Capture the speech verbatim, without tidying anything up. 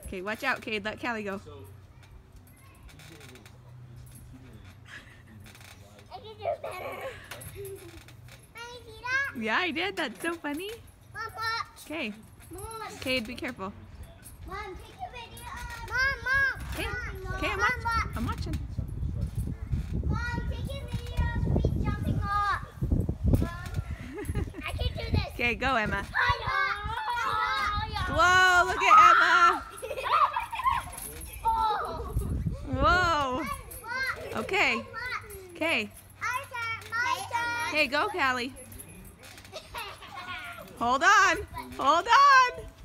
Okay, watch out, Cade. Let Callie go. I can do better. Can you see that? Yeah, I did. That's so funny. Mom, watch. Okay. Mom. Cade, be careful. Mom, take a video. Mom, Mom. Okay, Mom, okay, I'm, Mom, watch Mom. I'm watching. Mom, take a video of me jumping off. Mom, I can do this. Okay, go, Emma. I know. Whoa, look at Emma. Oh. Whoa. Okay. Okay. My turn, my turn. Hey, go, Callie. Hold on. Hold on.